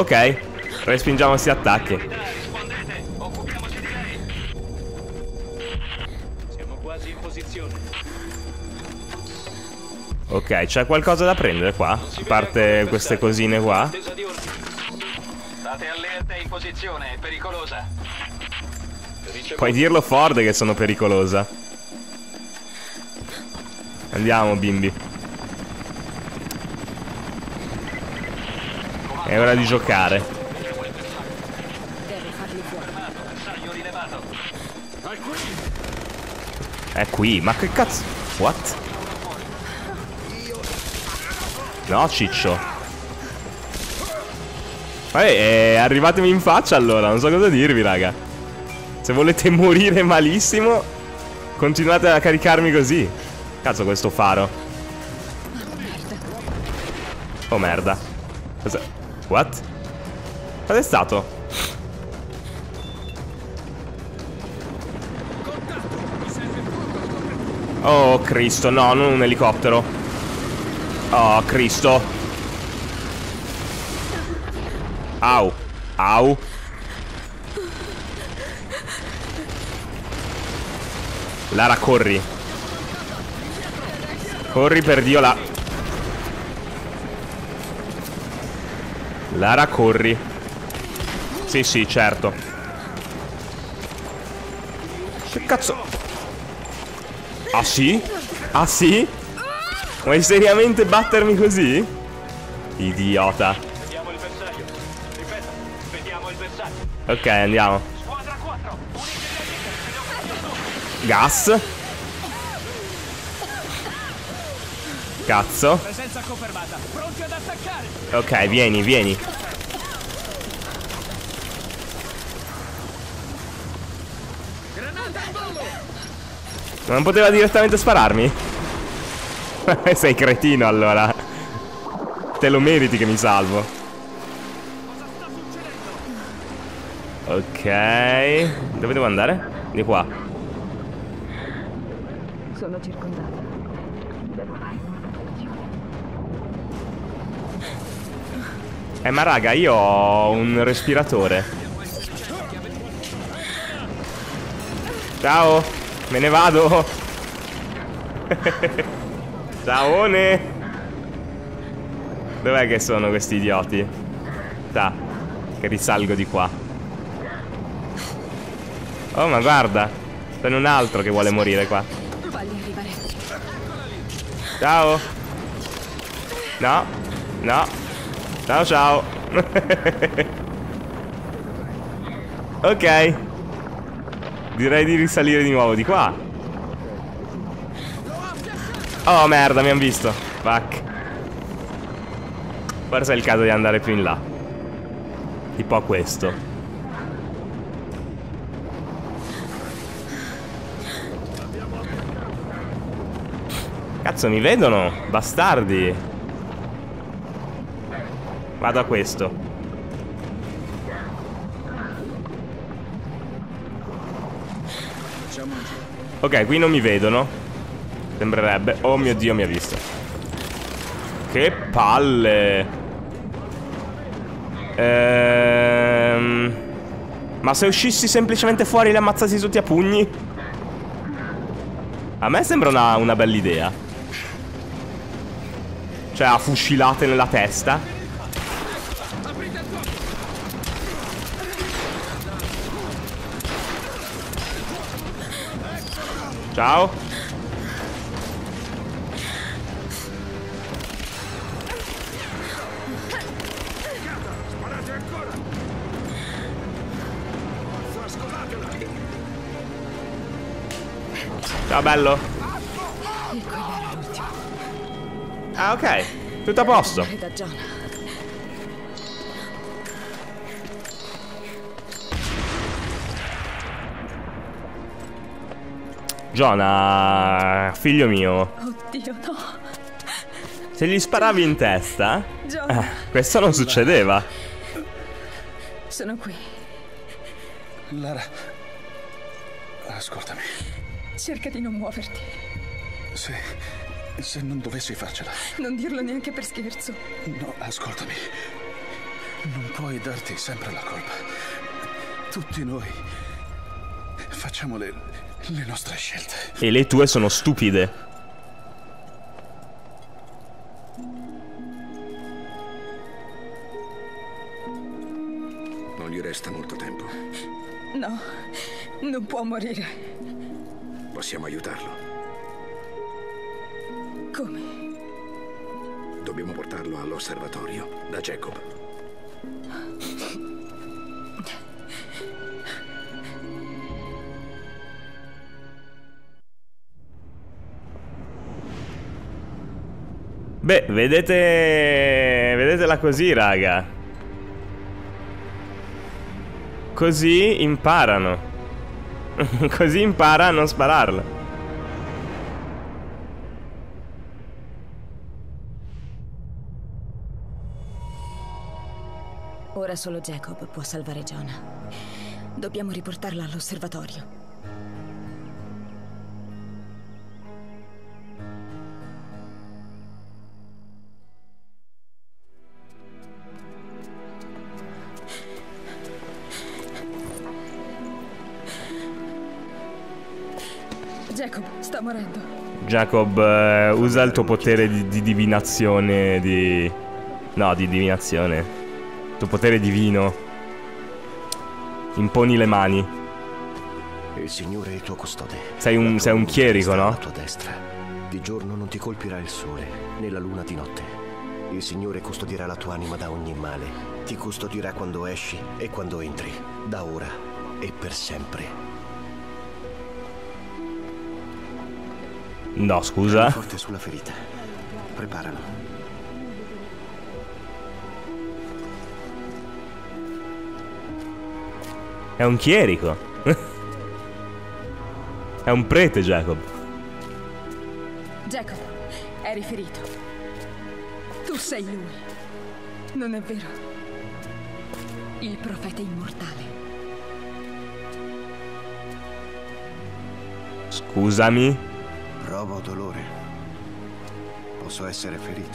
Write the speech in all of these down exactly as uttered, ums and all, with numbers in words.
Ok, respingiamo questi attacchi. Rispondete, occupiamoci di lei. Siamo quasi in posizione. Ok, c'è qualcosa da prendere qua? A parte queste cosine qua. Attesa di ordini. State allerta in posizione, è pericolosa. Ricevuto. Puoi dirlo forte che sono pericolosa. Andiamo, bimbi. È ora di giocare. Deve farli fuori. Bersaglio rilevato. È qui, ma che cazzo? What? No, ciccio. Vabbè, eh, arrivatemi in faccia allora, non so cosa dirvi, raga. Se volete morire malissimo, continuate a caricarmi così. Cazzo, questo faro. Oh merda. Cos'è? What? Cos'è stato? Oh Cristo, no, non un elicottero. Oh Cristo. Au. Au. Lara, corri. Corri per Dio, la... Lara, corri. Sì, sì, certo. Che cazzo? Ah sì? Ah sì? Vuoi seriamente battermi così? Idiota. Vediamo il bersaglio. Ripeto, vediamo il bersaglio. Ok, andiamo. Squadra quattro, unitevi al leader, ce ne ho fatto su. Gas. Cazzo. Presenza confermata, pronti ad attaccare. Ok, vieni, vieni. Granata al volo. Non poteva direttamente spararmi? Sei cretino allora. Te lo meriti che mi salvo. Cosa sta succedendo? Ok. Dove devo andare? Di qua. Sono circondata. Devo fare un'operazione. Eh ma raga, io ho un respiratore. Ciao. Me ne vado. Ciaone. Dov'è che sono questi idioti? Da, che risalgo di qua. Oh ma guarda, c'è un altro che vuole morire qua. Fagli arrivare. Ciao. No. No. Ciao ciao. Ok. Direi di risalire di nuovo di qua. Oh merda, mi hanno visto. Fuck. Forse è il caso di andare più in là. Tipo a questo. Cazzo, mi vedono? Bastardi. Vado a questo. Ok, qui non mi vedono. Sembrerebbe. Oh mio Dio, mi ha visto. Che palle. Ehm... Ma se uscissi semplicemente fuori e li ammazzassi tutti a pugni? A me sembra una, una bella idea. Cioè, a fucilate nella testa. Ciao. Ciao bello. E quello era l'ultimo. Ah ok, tutto a posto. È da John. Jonah, figlio mio, Oddio, no. se gli sparavi in testa, John, eh, questo non succedeva. sono qui. Lara, ascoltami. Cerca di non muoverti. Se, se non dovessi farcela, Non dirlo neanche per scherzo. no, ascoltami. Non puoi darti sempre la colpa. Tutti noi facciamo le, le nostre scelte. E le tue sono stupide. Non gli resta molto tempo. No, non può morire. Possiamo aiutarlo. Come? Dobbiamo portarlo all'osservatorio da Jacob. Beh, vedete... Vedetela così, raga. Così imparano. Così impara a non spararlo. Ora solo Jacob può salvare Jonah. Dobbiamo riportarlo all'osservatorio. Jacob sta morendo. Jacob, eh, usa il tuo potere di, di divinazione, di... No, di divinazione. Il tuo potere divino. Imponi le mani. Il Signore è il tuo custode. Sei un, sei un chierico, no? Alla tua destra. Di giorno non ti colpirà il sole, né la luna di notte. Il Signore custodirà la tua anima da ogni male. Ti custodirà quando esci e quando entri, da ora e per sempre. No, scusa. Forte sulla ferita. Preparalo. È un chierico. È un prete, Jacob. Jacob, eri ferito. Tu sei lui. Non è vero? Il profeta immortale. Scusami. Provo dolore. Posso essere ferito.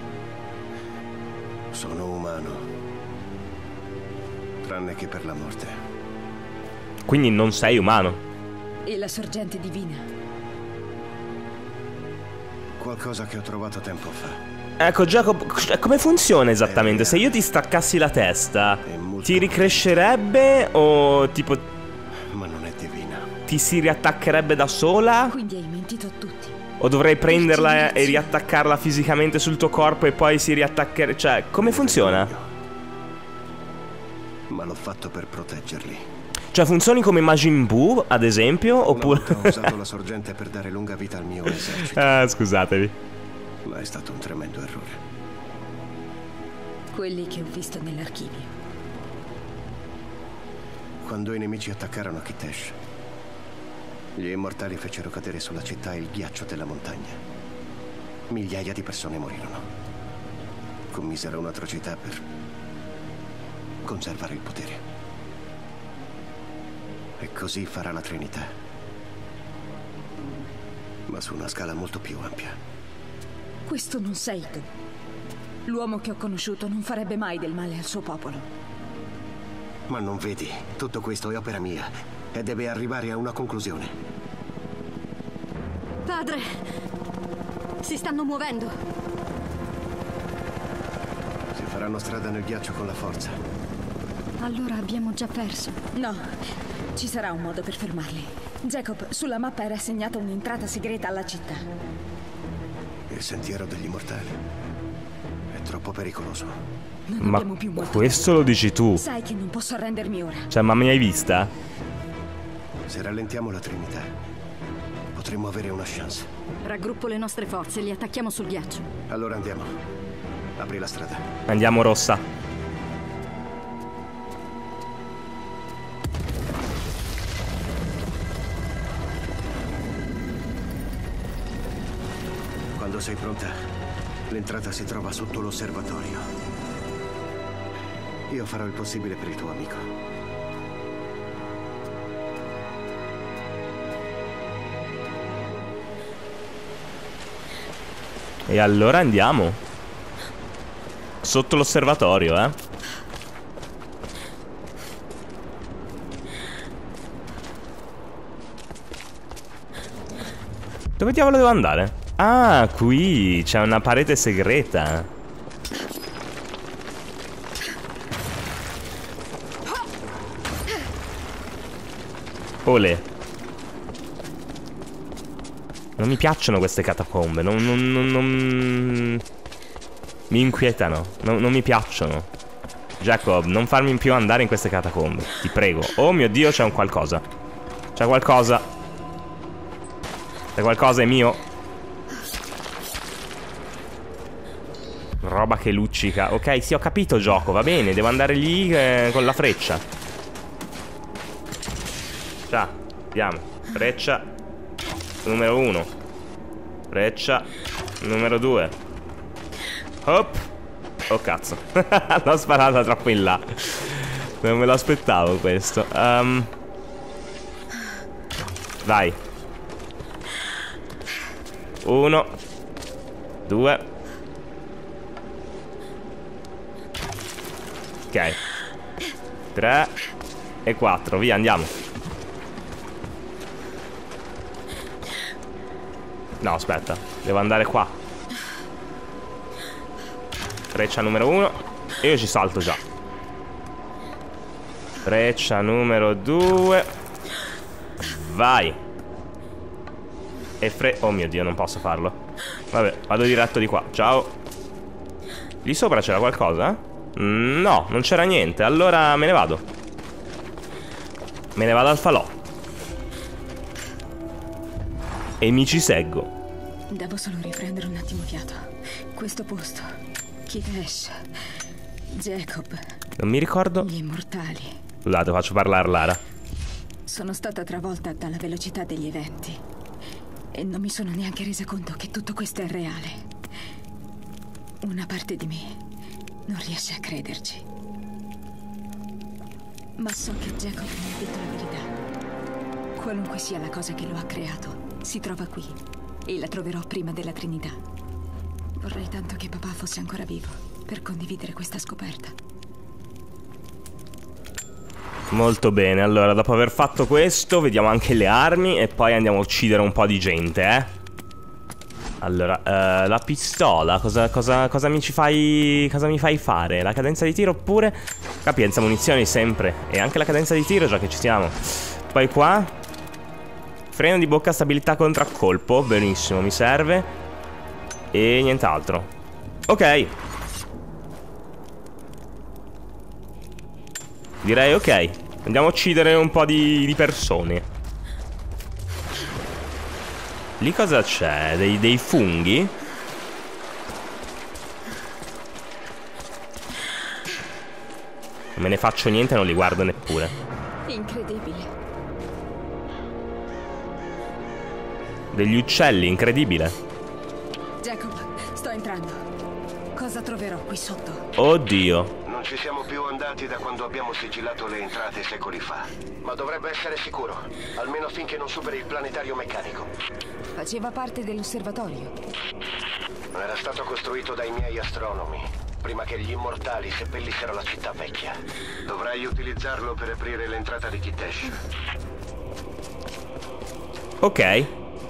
Sono umano. Tranne che per la morte. Quindi non sei umano. E la sorgente divina? Qualcosa che ho trovato tempo fa. Ecco, Jacob, come funziona esattamente? Se io ti staccassi la testa, ti ricrescerebbe o tipo... Ma non è divina. Ti si riattaccherebbe da sola? Quindi hai mentito a tutti. O dovrei prenderla e riattaccarla fisicamente sul tuo corpo e poi si riattaccherebbe... Cioè, come funziona? Ma l'ho fatto per proteggerli. Cioè, funzioni come Majin Buu, ad esempio, oppure... Una volta ho usato la sorgente per dare lunga vita al mio esercito. Ah, scusatevi. Ma è stato un tremendo errore. Quelli che ho visto nell'archivio. Quando i nemici attaccarono Kitesh, gli immortali fecero cadere sulla città il ghiaccio della montagna. Migliaia di persone morirono. Commisero un'atrocità per conservare il potere. E così farà la Trinità. Ma su una scala molto più ampia. Questo non sei tu. L'uomo che ho conosciuto non farebbe mai del male al suo popolo. Ma non vedi, tutto questo è opera mia e deve arrivare a una conclusione. Padre, si stanno muovendo. Si faranno strada nel ghiaccio con la forza. Allora abbiamo già perso. No, ci sarà un modo per fermarli. Jacob, sulla mappa era segnata un'entrata segreta alla città. Il sentiero degli immortali è troppo pericoloso. Non Ma abbiamo più molto questo lo dici tu. Sai che non posso arrendermi ora. Cioè, ma mi hai vista? Se rallentiamo la Trinità, potremmo avere una chance. Raggruppo le nostre forze e li attacchiamo sul ghiaccio. Allora andiamo. Apri la strada. Andiamo, Rossa. Quando sei pronta, l'entrata si trova sotto l'osservatorio. Io farò il possibile per il tuo amico. E allora andiamo. Sotto l'osservatorio, eh. Dove diavolo devo andare? Ah, qui c'è una parete segreta. Olè. Non mi piacciono queste catacombe. Non, non, non, non... Mi inquietano. Non, non mi piacciono. Jacob, non farmi più andare in queste catacombe. Ti prego. Oh mio Dio, c'è un qualcosa. C'è qualcosa. C'è qualcosa, è mio. Roba che luccica. Ok, sì, ho capito, gioco. Va bene, devo andare lì eh, con la freccia. Ciao, andiamo. Freccia numero uno. Freccia numero due. Hop. Oh cazzo. L'ho sparata troppo in là. Non me lo aspettavo questo. um, Vai. Uno. Due. Ok. Tre. E quattro. Via, andiamo. No, aspetta. Devo andare qua. Freccia numero uno. E io ci salto già. Freccia numero due. Vai. E fre... Oh mio Dio, non posso farlo. Vabbè, vado diretto di qua. Ciao. Lì sopra c'era qualcosa? No, non c'era niente. Allora me ne vado. Me ne vado al falò. E mi ci seggo. Devo solo riprendere un attimo fiato. Questo posto, Kitesh, Jacob, non mi ricordo. gli immortali. Scusate, faccio parlare Lara. Sono stata travolta dalla velocità degli eventi e non mi sono neanche resa conto che tutto questo è reale. Una parte di me non riesce a crederci. Ma so che Jacob mi ha detto la verità. Qualunque sia la cosa che lo ha creato, si trova qui e la troverò prima della Trinità. Vorrei tanto che papà fosse ancora vivo per condividere questa scoperta. Molto bene, allora dopo aver fatto questo vediamo anche le armi e poi andiamo a uccidere un po' di gente, eh. Allora, uh, la pistola, cosa, cosa, cosa mi ci fai, cosa mi fai fare? La cadenza di tiro oppure capienza munizioni sempre. E anche la cadenza di tiro già che ci siamo. Poi qua freno di bocca, stabilità contraccolpo. Benissimo, mi serve. E nient'altro. Ok. Direi ok. Andiamo a uccidere un po' di, di persone. Lì cosa c'è? Dei, dei funghi? Non me ne faccio niente, non li guardo neppure. Incredibile. Degli uccelli, incredibile. Jacob, sto entrando. Cosa troverò qui sotto? Oddio. Non ci siamo più andati da quando abbiamo sigillato le entrate secoli fa. Ma dovrebbe essere sicuro, almeno finché non superi il planetario meccanico. Faceva parte dell'osservatorio. Era stato costruito dai miei astronomi, prima che gli immortali seppellissero la città vecchia. Dovrai utilizzarlo per aprire l'entrata di Kitesh. Ok.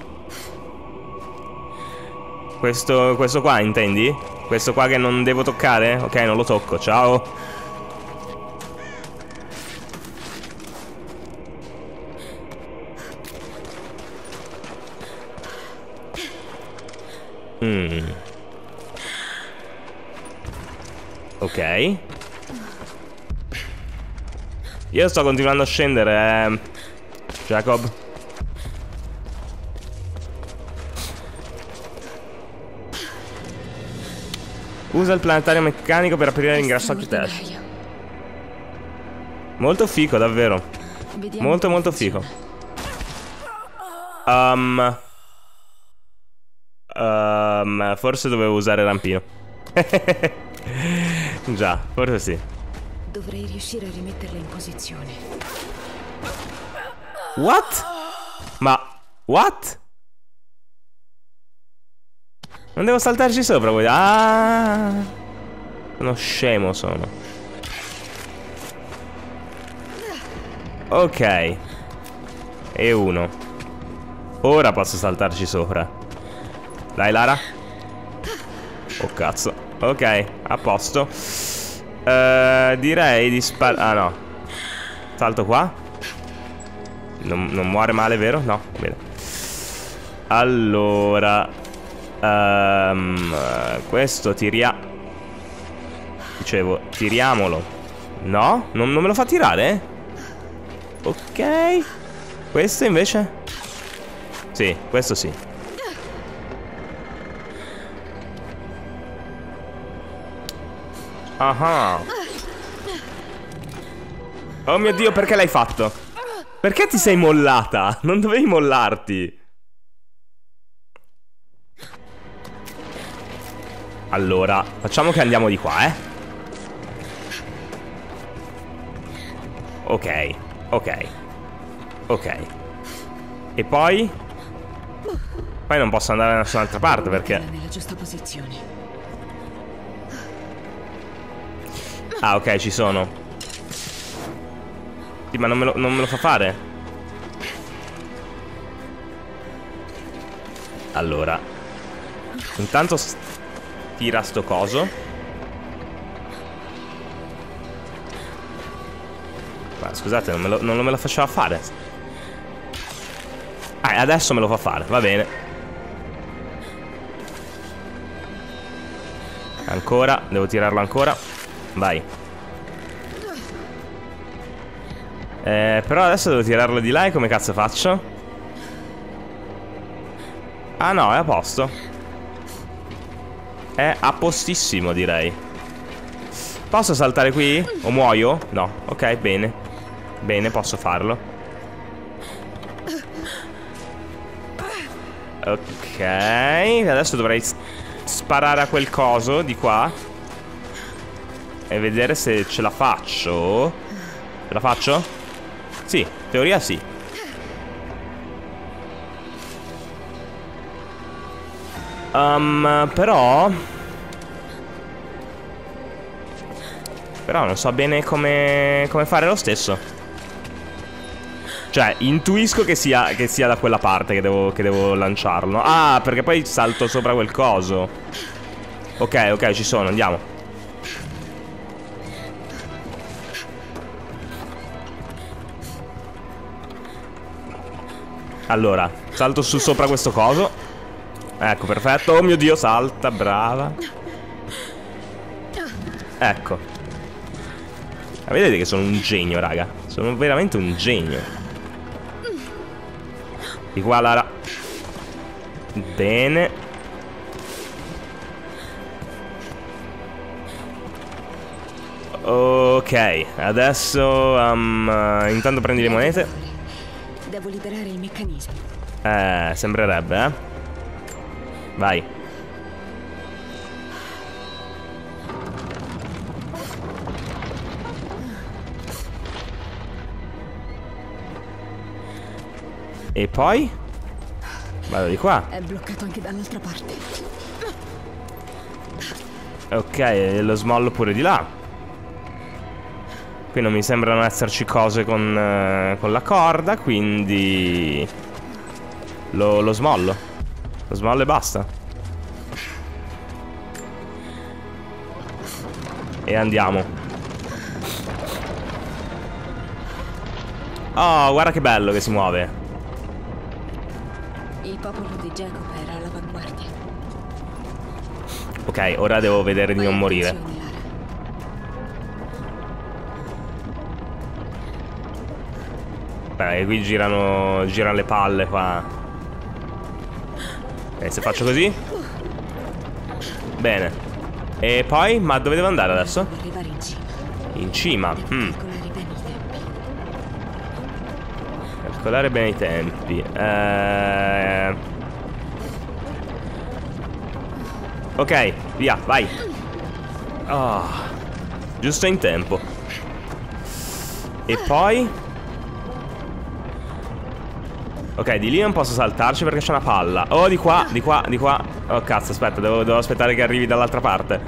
Questo, questo qua, intendi? Questo qua che non devo toccare? Ok, non lo tocco, ciao. Mm. Ok. Io sto continuando a scendere, eh, Jacob. Usa il planetario meccanico per aprire l'ingresso a Kitesh. Molto fico, davvero. Vediamo Molto molto funziona. fico. Um, um, Forse dovevo usare rampino. Già, forse sì. Dovrei riuscire a rimetterla in posizione. What? Ma what? Non devo saltarci sopra voi. Ah, sono scemo sono. Ok. E uno. Ora posso saltarci sopra. Dai, Lara. Oh, cazzo. Ok, a posto. uh, Direi di sparare. Ah, no. Salto qua. Non, non muore male, vero? No, bene. Allora um, questo tiria. Dicevo, tiriamolo. No? Non, non me lo fa tirare? Ok. Questo invece? Sì, questo sì. Ah. Oh mio Dio, perché l'hai fatto? Perché ti sei mollata? Non dovevi mollarti. Allora, facciamo che andiamo di qua, eh. Ok, ok. Ok. E poi? Poi non posso andare da nessun'altra parte perché... nella giusta posizione. Ah, ok, ci sono. Sì, ma non me lo, non me lo fa fare. Allora, intanto tira sto coso. Ma scusate, non me lo, non me lo faceva fare. Ah, adesso me lo fa fare, va bene. Ancora, devo tirarlo ancora. Vai. Eh, però adesso devo tirarlo di là e come cazzo faccio? Ah no, è a posto. È a postissimo, direi. Posso saltare qui? O muoio? No, ok, bene. Bene, posso farlo. Ok, adesso dovrei sparare a quel coso di qua e vedere se ce la faccio. Ce la faccio? Sì, in teoria sì. Um, però Però non so bene come, come fare lo stesso. Cioè, intuisco che sia, che sia da quella parte che devo, che devo lanciarlo. Ah, perché poi salto sopra quel coso. Ok, ok, ci sono, andiamo. Allora, salto su sopra questo coso. Ecco, perfetto. Oh mio Dio, salta, brava. Ecco. Ma vedete che sono un genio, raga. Sono veramente un genio. Di qua, Lara. Bene. Ok, adesso um, intanto prendi le monete. Devo liberare il meccanismo. Eh, sembrerebbe, eh. Vai. E poi? Vado di qua. È bloccato anche dall'altra parte. Ok, lo smollo pure di là. Qui non mi sembrano esserci cose con, uh, con la corda, quindi lo, lo smollo. Lo smollo e basta. E andiamo. Oh, guarda che bello che si muove. Il popolo di Jacob era all'avanguardia. Ok, ora devo vedere di non morire. Beh, qui girano, girano le palle qua. E se faccio così? Bene. E poi? Ma dove devo andare adesso? Arrivare in cima. In cima? Mm. Calcolare bene i tempi. Calcolare bene i tempi. Eh... Ok, via, vai. Oh, giusto in tempo. E poi? Ok, di lì non posso saltarci perché c'è una palla. Oh, di qua, di qua, di qua. Oh, cazzo, aspetta, devo, devo aspettare che arrivi dall'altra parte.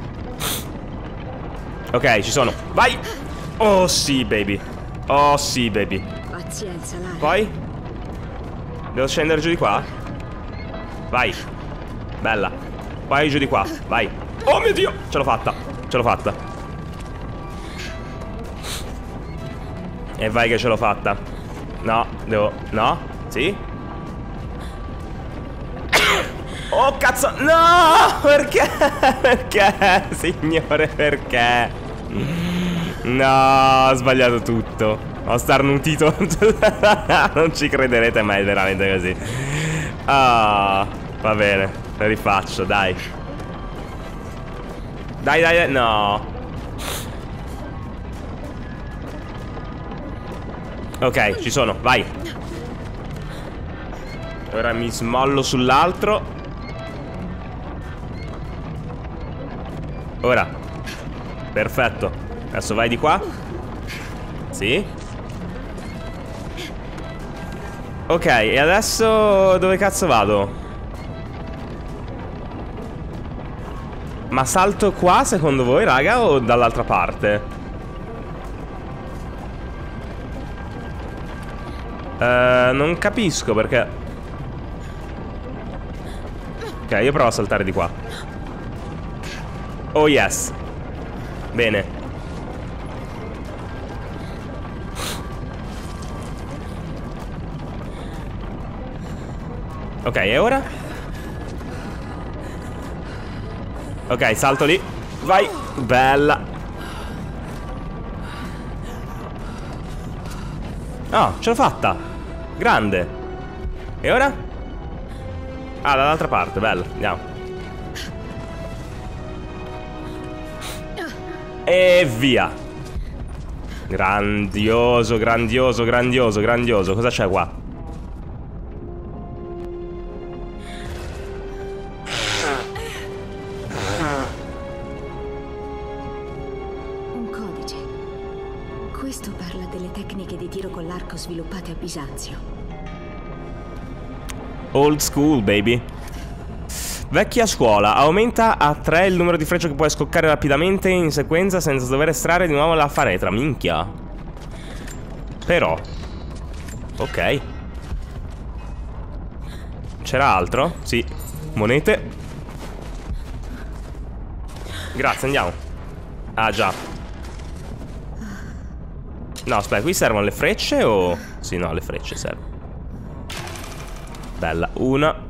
Ok, ci sono. Vai! Oh, sì, baby. Oh, sì, baby. Pazienza, Lara. Poi? Devo scendere giù di qua? Vai. Bella. Vai giù di qua, vai. Oh mio Dio, ce l'ho fatta. Ce l'ho fatta. E vai che ce l'ho fatta. No, devo... No? Sì? Oh cazzo, no! Perché? Perché? Signore, perché? No, ho sbagliato tutto. Ho starnutito. Non ci crederete mai, veramente così. Ah, va bene, lo rifaccio, dai. Dai, dai, dai, no. Ok, ci sono, vai. Ora mi smollo sull'altro. Ora. Perfetto. Adesso vai di qua. Sì. Ok, e adesso dove cazzo vado? Ma salto qua secondo voi, raga, o dall'altra parte? Uh, non capisco perché. Ok, io provo a saltare di qua. Oh yes. Bene. Ok, e ora? Ok, salto lì. Vai. Bella. Oh, ce l'ho fatta. Grande. E ora? Ah, dall'altra parte, bello, andiamo. E via. Grandioso, grandioso, grandioso, grandioso. Cosa c'è qua? Un codice. Questo parla delle tecniche di tiro con l'arco sviluppate a Bisanzio. Old school, baby. Vecchia scuola. Aumenta a tre il numero di frecce che puoi scoccare rapidamente in sequenza senza dover estrarre di nuovo la faretra. Minchia. Però ok. C'era altro? Sì. Monete. Grazie, andiamo. Ah già. No, aspetta, qui servono le frecce o... Sì, no, le frecce servono. Bella. Una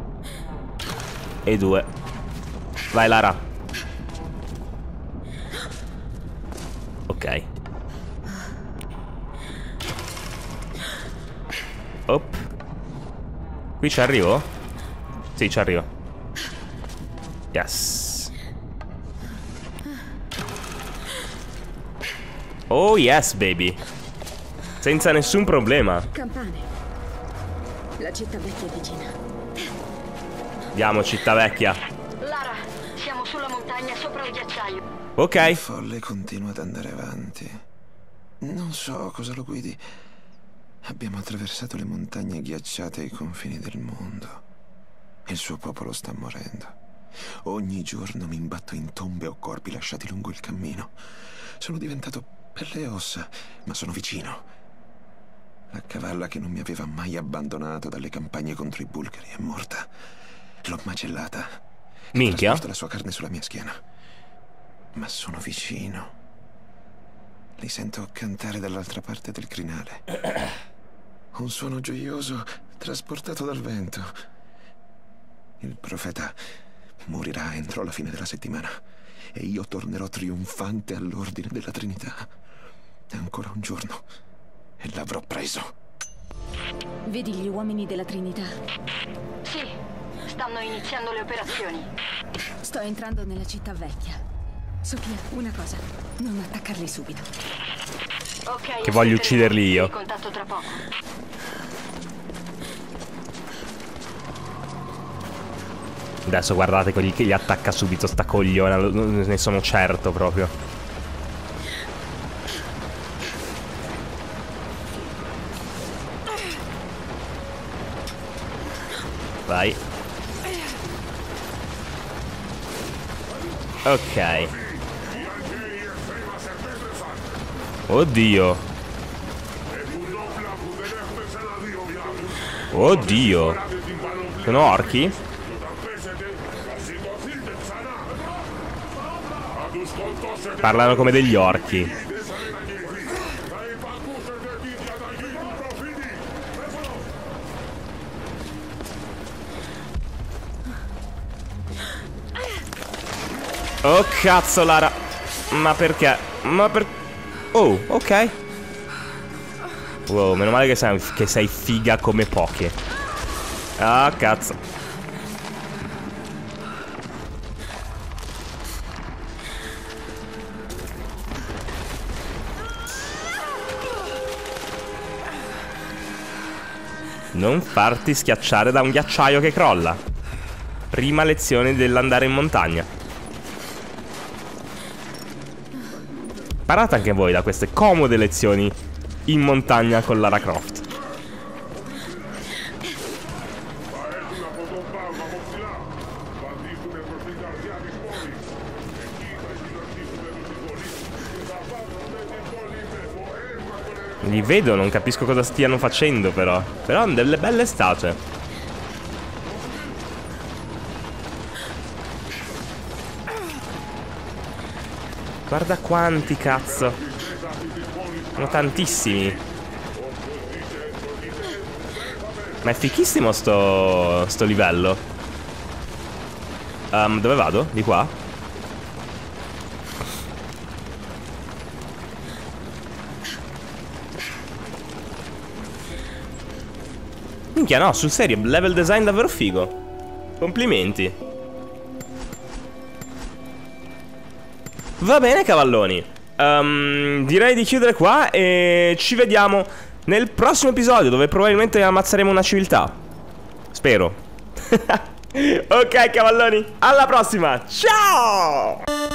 e due. Vai Lara. Ok. Op. Qui ci arrivo? Sì, ci arrivo. Yes. Oh yes, baby. Senza nessun problema. Campane. La città vecchia è vicina. Andiamo, città vecchia. Lara, siamo sulla montagna sopra il ghiacciaio. Ok. Il folle continua ad andare avanti. Non so cosa lo guidi. Abbiamo attraversato le montagne ghiacciate ai confini del mondo. Il suo popolo sta morendo. Ogni giorno mi imbatto in tombe o corpi lasciati lungo il cammino. Sono diventato pelle e ossa, ma sono vicino. La cavalla che non mi aveva mai abbandonato dalle campagne contro i bulgari è morta. L'ho macellata. Minchia. Ho trasportato la sua carne sulla mia schiena. Ma sono vicino. Li sento cantare dall'altra parte del crinale. Un suono gioioso trasportato dal vento. Il profeta morirà entro la fine della settimana e io tornerò trionfante all'ordine della Trinità. È ancora un giorno e l'avrò preso. Vedi gli uomini della Trinità? Sì, stanno iniziando le operazioni. Sto entrando nella città vecchia. Sofia, una cosa, non attaccarli subito. Ok. Che voglio ucciderli io. Contatto tra poco. Adesso guardate quelli che gli attacca subito sta cogliona. Ne sono certo proprio. Vai. Ok. Oddio. Oddio. Sono orchi? Parlano come degli orchi. Oh cazzo Lara. Ma perché? Ma per... Oh, ok. Wow, meno male che sei, che sei figa come poche. Ah, cazzo. Non farti schiacciare da un ghiacciaio che crolla. Prima lezione dell'andare in montagna. Imparate anche voi da queste comode lezioni in montagna con Lara Croft. Li vedo, non capisco cosa stiano facendo però. Però hanno delle belle statue. Guarda quanti, cazzo. Sono tantissimi. Ma è fichissimo sto, sto livello. um, Dove vado? Di qua? Minchia, no, sul serio, level design davvero figo. Complimenti. Va bene, cavalloni. um, Direi di chiudere qua e ci vediamo nel prossimo episodio, dove probabilmente ammazzeremo una civiltà. Spero. Ok, cavalloni, alla prossima. Ciao!